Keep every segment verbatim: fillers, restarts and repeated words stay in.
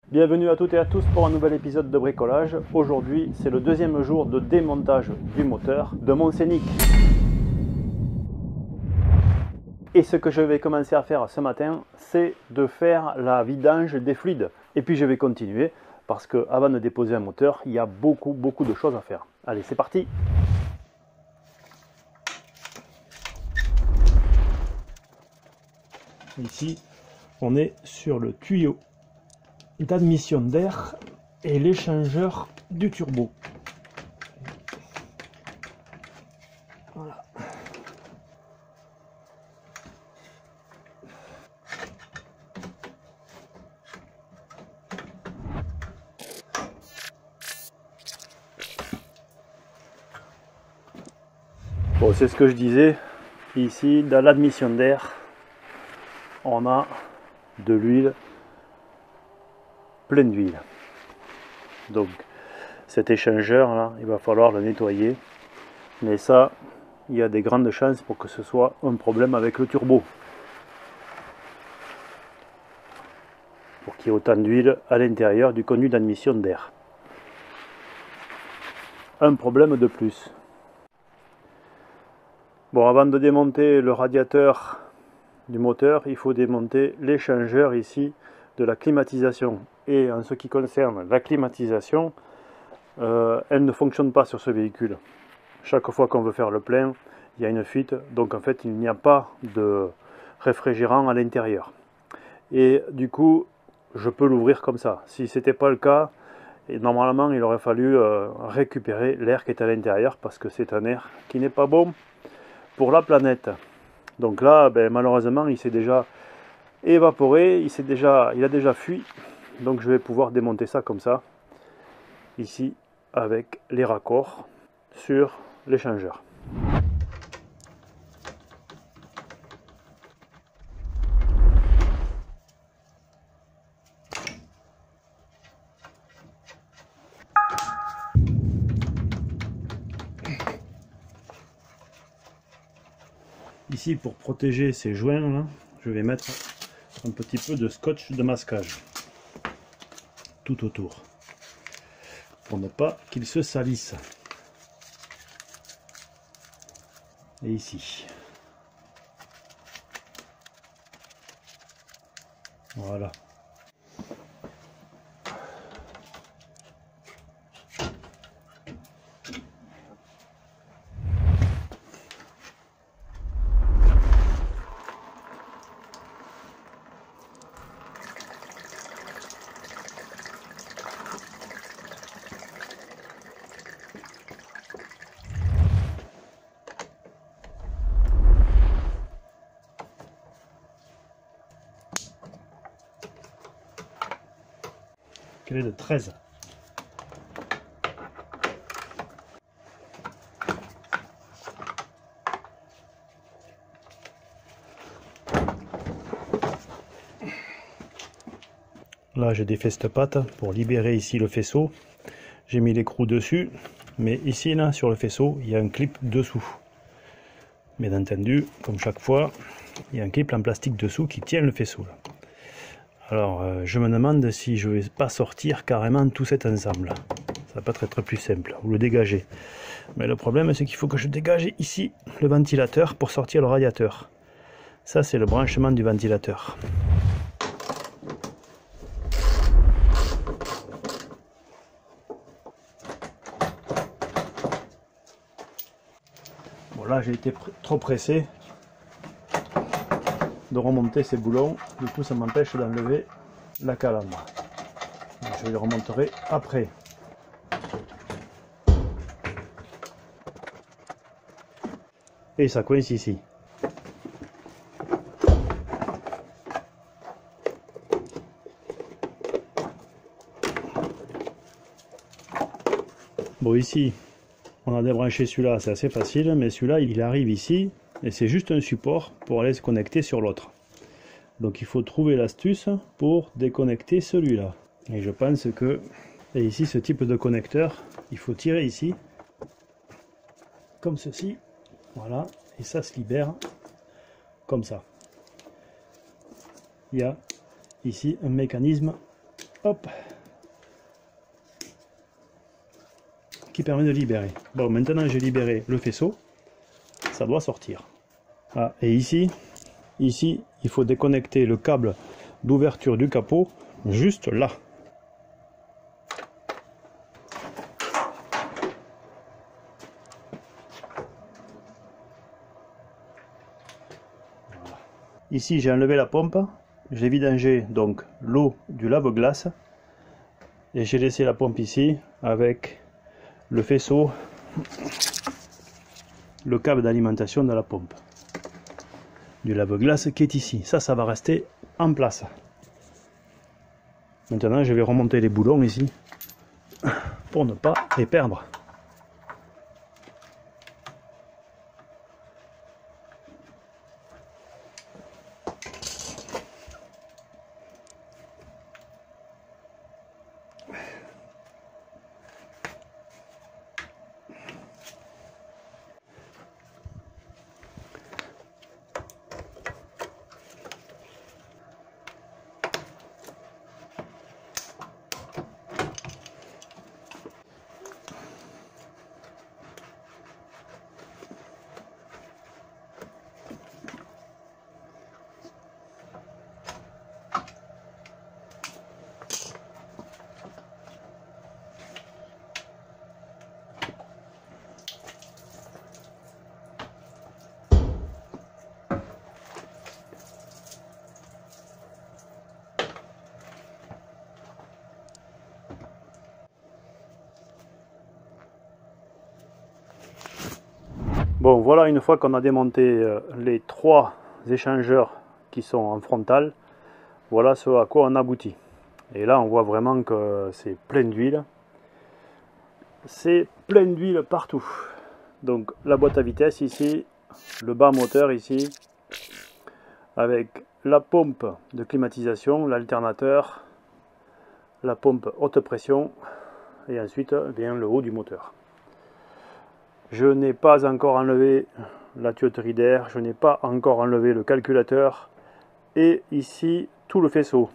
Bienvenue à toutes et à tous pour un nouvel épisode de bricolage. Aujourd'hui, c'est le deuxième jour de démontage du moteur de mon Scénic. Et ce que je vais commencer à faire ce matin, c'est de faire la vidange des fluides. Et puis je vais continuer parce que avant de déposer un moteur, il y a beaucoup beaucoup de choses à faire. Allez, c'est parti! Ici, on est sur le tuyau d'admission d'air et l'échangeur du turbo. Voilà. Bon, c'est ce que je disais. Ici, dans l'admission d'air, on a de l'huile, pleine d'huile. Donc cet échangeur là, il va falloir le nettoyer. Mais ça, il y a des grandes chances pour que ce soit un problème avec le turbo. Pour qu'il y ait autant d'huile à l'intérieur du conduit d'admission d'air. Un problème de plus. Bon, avant de démonter le radiateur du moteur, il faut démonter l'échangeur ici de la climatisation. Et en ce qui concerne la climatisation, euh, elle ne fonctionne pas sur ce véhicule. Chaque fois qu'on veut faire le plein, il y a une fuite, donc en fait il n'y a pas de réfrigérant à l'intérieur. Et du coup, je peux l'ouvrir comme ça. Si ce n'était pas le cas, et normalement il aurait fallu euh, récupérer l'air qui est à l'intérieur, parce que c'est un air qui n'est pas bon pour la planète. Donc là, ben, malheureusement, il s'est déjà évaporé, il, s'est déjà, il a déjà fui. Donc je vais pouvoir démonter ça comme ça, ici, avec les raccords sur l'échangeur. Ici, pour protéger ces joints là, je vais mettre un petit peu de scotch de masquage tout autour pour ne pas qu'ils se salissent. Et ici, voilà. Clé de treize. Là, je défais cette patte pour libérer ici le faisceau. J'ai mis l'écrou dessus, mais ici, là, sur le faisceau, il y a un clip dessous. Bien entendu, comme chaque fois, il y a un clip en plastique dessous qui tient le faisceau. Là. Alors, euh, je me demande si je vais pas sortir carrément tout cet ensemble. Ça va peut-être être plus simple, ou le dégager. Mais le problème, c'est qu'il faut que je dégage ici le ventilateur pour sortir le radiateur. Ça, c'est le branchement du ventilateur. Bon, là, j'ai été pr- trop pressé de remonter ces boulons, du coup ça m'empêche d'enlever la calandre. Donc, je les remonterai après. Et ça coince ici. Bon, ici on a débranché celui-là, c'est assez facile, mais celui-là il arrive ici et c'est juste un support pour aller se connecter sur l'autre. Donc il faut trouver l'astuce pour déconnecter celui-là. Et je pense que, et ici ce type de connecteur, il faut tirer ici, comme ceci, voilà, et ça se libère comme ça. Il y a ici un mécanisme hop, qui permet de libérer. Bon, maintenant j'ai libéré le faisceau, ça doit sortir. Ah, et ici, ici, il faut déconnecter le câble d'ouverture du capot juste là. Ici j'ai enlevé la pompe, j'ai vidangé donc l'eau du lave-glace et j'ai laissé la pompe ici avec le faisceau, le câble d'alimentation de la pompe du lave-glace qui est ici. Ça, ça va rester en place. Maintenant je vais remonter les boulons ici pour ne pas les perdre. Bon, voilà, une fois qu'on a démonté euh, les trois échangeurs qui sont en frontal, voilà ce à quoi on aboutit. Et là, on voit vraiment que c'est plein d'huile. C'est plein d'huile partout. Donc, la boîte à vitesse ici, le bas moteur ici, avec la pompe de climatisation, l'alternateur, la pompe haute pression, et ensuite vient le haut du moteur. Je n'ai pas encore enlevé la tuyauterie d'air, je n'ai pas encore enlevé le calculateur et ici tout le faisceau.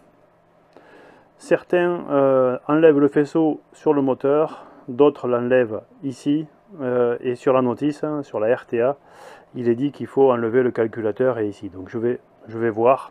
Certains euh, enlèvent le faisceau sur le moteur, d'autres l'enlèvent ici euh, et sur la notice, hein, sur la R T A, il est dit qu'il faut enlever le calculateur et ici. Donc je vais, je vais voir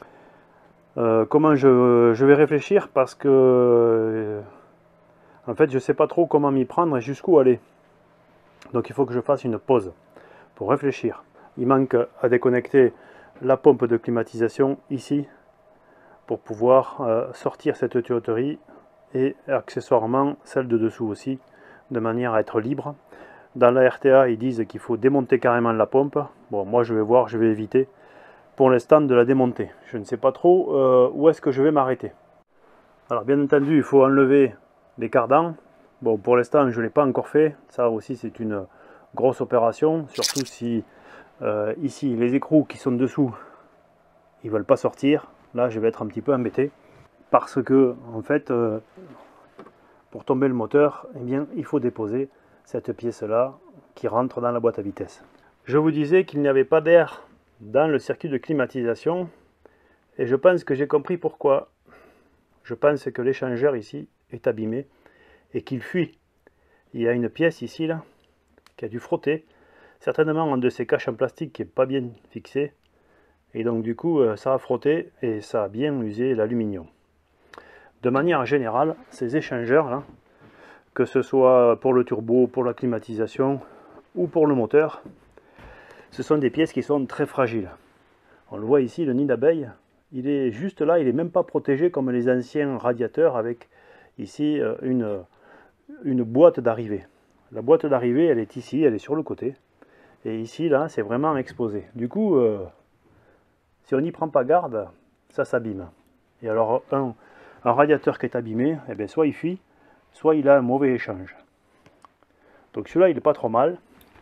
euh, comment je, je vais réfléchir parce que euh, en fait je ne sais pas trop comment m'y prendre et jusqu'où aller. Donc il faut que je fasse une pause pour réfléchir. Il manque à déconnecter la pompe de climatisation ici pour pouvoir euh, sortir cette tuyauterie et accessoirement celle de dessous aussi de manière à être libre. Dans la R T A ils disent qu'il faut démonter carrément la pompe. Bon, moi je vais voir, je vais éviter pour l'instant de la démonter. Je ne sais pas trop euh, où est-ce que je vais m'arrêter. Alors bien entendu il faut enlever les cardans. Bon, pour l'instant, je ne l'ai pas encore fait. Ça aussi, c'est une grosse opération. Surtout si, euh, ici, les écrous qui sont dessous, ils ne veulent pas sortir. Là, je vais être un petit peu embêté. Parce que, en fait, euh, pour tomber le moteur, eh bien, il faut déposer cette pièce-là qui rentre dans la boîte à vitesse. Je vous disais qu'il n'y avait pas d'air dans le circuit de climatisation. Et je pense que j'ai compris pourquoi. Je pense que l'échangeur ici est abîmé et qu'il fuit. Il y a une pièce ici là qui a dû frotter, certainement un de ces caches en plastique qui n'est pas bien fixé, et donc du coup ça a frotté et ça a bien usé l'aluminium. De manière générale, ces échangeurs là, que ce soit pour le turbo, pour la climatisation ou pour le moteur, ce sont des pièces qui sont très fragiles. On le voit ici, le nid d'abeille, il est juste là, il n'est même pas protégé comme les anciens radiateurs avec ici une une boîte d'arrivée. La boîte d'arrivée, elle est ici, elle est sur le côté. Et ici, là, c'est vraiment exposé. Du coup, euh, si on n'y prend pas garde, ça s'abîme. Et alors, un, un radiateur qui est abîmé, eh bien, soit il fuit, soit il a un mauvais échange. Donc celui-là, il n'est pas trop mal.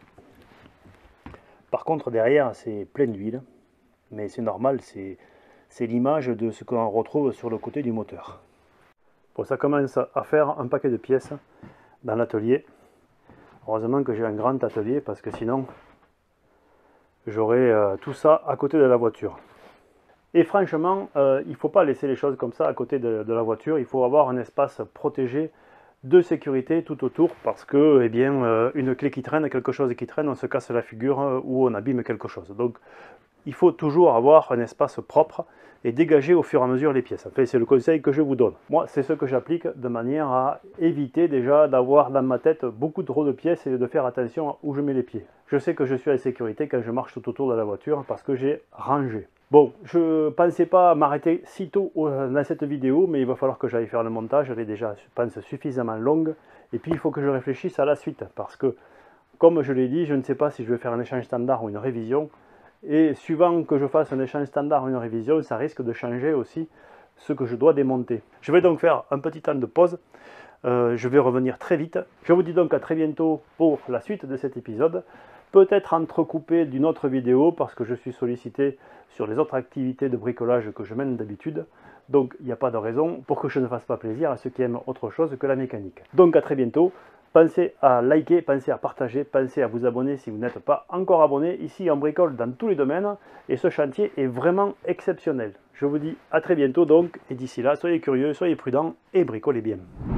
Par contre, derrière, c'est plein d'huile. Mais c'est normal, c'est l'image de ce qu'on retrouve sur le côté du moteur. Bon, ça commence à faire un paquet de pièces dans l'atelier. Heureusement que j'ai un grand atelier parce que sinon j'aurais euh, tout ça à côté de la voiture. Et franchement, euh, il ne faut pas laisser les choses comme ça à côté de, de la voiture. Il faut avoir un espace protégé de sécurité tout autour parce que, eh bien, euh, une clé qui traîne, quelque chose qui traîne, on se casse la figure euh, ou on abîme quelque chose. Donc, il faut toujours avoir un espace propre et dégager au fur et à mesure les pièces. Enfin, c'est le conseil que je vous donne. Moi, c'est ce que j'applique de manière à éviter déjà d'avoir dans ma tête beaucoup trop de pièces et de faire attention à où je mets les pieds. Je sais que je suis en sécurité quand je marche tout autour de la voiture parce que j'ai rangé. Bon, je ne pensais pas m'arrêter si tôt dans cette vidéo, mais il va falloir que j'aille faire le montage. Elle est déjà, je pense, suffisamment longue. Et puis, il faut que je réfléchisse à la suite parce que, comme je l'ai dit, je ne sais pas si je vais faire un échange standard ou une révision. Et suivant que je fasse un échange standard ou une révision, ça risque de changer aussi ce que je dois démonter. Je vais donc faire un petit temps de pause. Euh, je vais revenir très vite. Je vous dis donc à très bientôt pour la suite de cet épisode. Peut-être entrecoupé d'une autre vidéo parce que je suis sollicité sur les autres activités de bricolage que je mène d'habitude. Donc il n'y a pas de raison pour que je ne fasse pas plaisir à ceux qui aiment autre chose que la mécanique. Donc à très bientôt. Pensez à liker, pensez à partager, pensez à vous abonner si vous n'êtes pas encore abonné. Ici, on bricole dans tous les domaines et ce chantier est vraiment exceptionnel. Je vous dis à très bientôt donc et d'ici là, soyez curieux, soyez prudents et bricolez bien.